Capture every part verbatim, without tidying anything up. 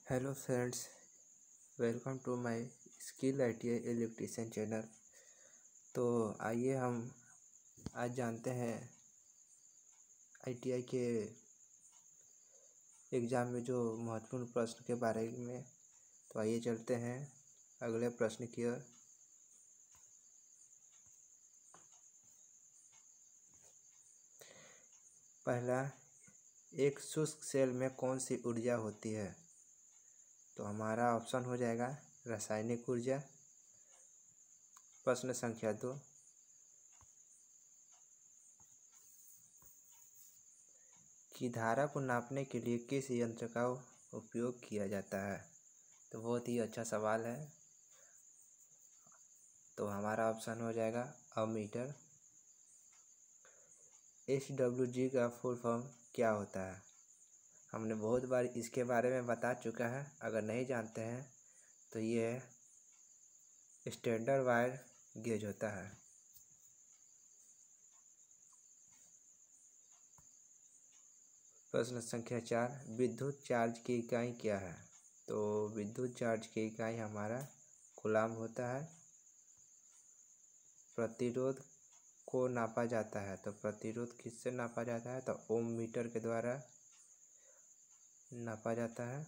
Hello friends, welcome to my skill I T I electrician channel. तो आइए हम आज जानते हैं आई टी आई के एग्ज़ाम में जो महत्वपूर्ण प्रश्न के बारे में। तो आइए चलते हैं अगले प्रश्न की ओर। पहला, एक शुष्क सेल में कौन सी ऊर्जा होती है? तो हमारा ऑप्शन हो जाएगा रासायनिक ऊर्जा। प्रश्न संख्या दो, कि धारा को नापने के लिए किस यंत्र का उपयोग किया जाता है? तो बहुत ही अच्छा सवाल है। तो हमारा ऑप्शन हो जाएगा अमीटर। एच डब्ल्यू जी का फुल फॉर्म क्या होता है? हमने बहुत बार इसके बारे में बता चुका है। अगर नहीं जानते हैं तो ये स्टैंडर्ड वायर गेज होता है। प्रश्न संख्या चार, विद्युत चार्ज की इकाई क्या है? तो विद्युत चार्ज की इकाई हमारा कूलाम होता है। प्रतिरोध को नापा जाता है, तो प्रतिरोध किससे नापा जाता है? तो ओम मीटर के द्वारा नापा जाता है।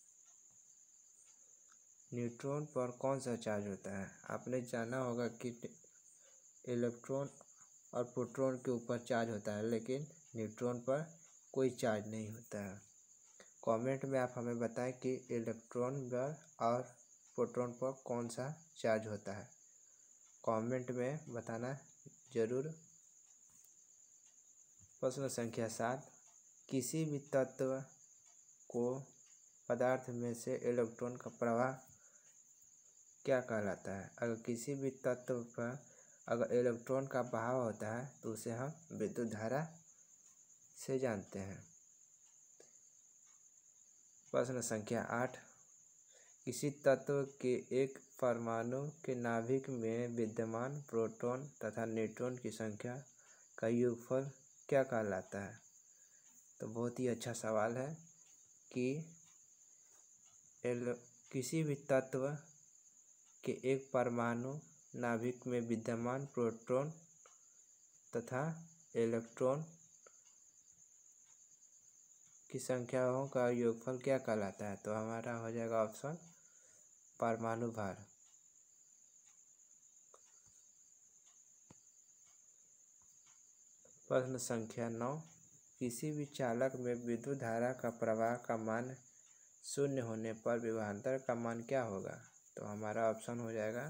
न्यूट्रॉन पर कौन सा चार्ज होता है? आपने जाना होगा कि इलेक्ट्रॉन और प्रोटॉन के ऊपर चार्ज होता है, लेकिन न्यूट्रॉन पर कोई चार्ज नहीं होता है। कमेंट में आप हमें बताएं कि इलेक्ट्रॉन पर और प्रोटॉन पर कौन सा चार्ज होता है। कमेंट में बताना जरूर। प्रश्न संख्या सात, किसी भी तत्व को पदार्थ में से इलेक्ट्रॉन का प्रवाह क्या कहलाता है? अगर किसी भी तत्व पर अगर इलेक्ट्रॉन का बहाव होता है तो उसे हम विद्युत धारा से जानते हैं। प्रश्न संख्या आठ, किसी तत्व के एक परमाणु के नाभिक में विद्यमान प्रोटॉन तथा न्यूट्रॉन की संख्या का योगफल क्या कहलाता है? तो बहुत ही अच्छा सवाल है कि किसी भी तत्व के एक परमाणु नाभिक में विद्यमान प्रोटॉन तथा इलेक्ट्रॉन की संख्याओं का योगफल क्या कहलाता है? तो हमारा हो जाएगा ऑप्शन परमाणु भार। प्रश्न संख्या नौ, किसी भी चालक में विद्युत धारा का प्रवाह का मान शून्य होने पर विभवांतर का मान क्या होगा? तो हमारा ऑप्शन हो जाएगा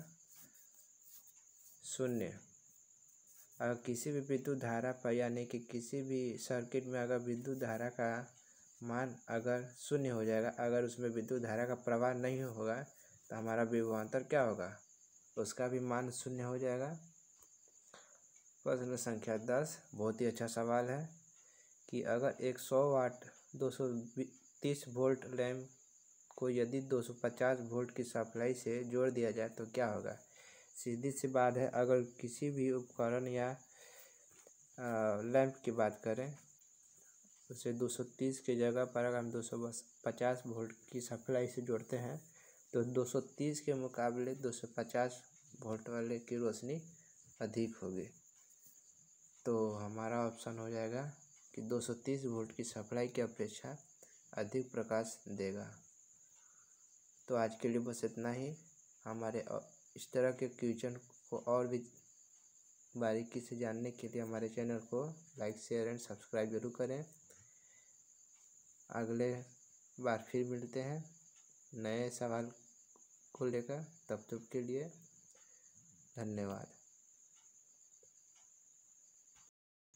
शून्य। अगर किसी भी विद्युत धारा पर यानी कि किसी भी सर्किट में अगर विद्युत धारा का मान अगर शून्य हो जाएगा, अगर उसमें विद्युत धारा का प्रवाह नहीं होगा तो हमारा विभवांतर क्या होगा? उसका भी मान शून्य हो जाएगा। प्रश्न संख्या दस, बहुत ही अच्छा सवाल है कि अगर एक सौ वाट दो सौ तीस वोल्ट लैंप को यदि दो सौ पचास वोल्ट की सप्लाई से जोड़ दिया जाए तो क्या होगा? सीधी सी बात है, अगर किसी भी उपकरण या लैंप की बात करें उसे दो सौ तीस की जगह पर अगर हम दो सौ पचास वोल्ट की सप्लाई से जोड़ते हैं तो दो सौ तीस के मुकाबले दो सौ पचास वोल्ट वाले की रोशनी अधिक होगी। तो हमारा ऑप्शन हो जाएगा कि दो सौ तीस वोल्ट की सप्लाई की अपेक्षा अधिक प्रकाश देगा। तो आज के लिए बस इतना ही। हमारे इस तरह के क्वेश्चन को और भी बारीकी से जानने के लिए हमारे चैनल को लाइक शेयर एंड सब्सक्राइब जरूर करें। अगले बार फिर मिलते हैं नए सवाल को लेकर। तब तक के लिए धन्यवाद।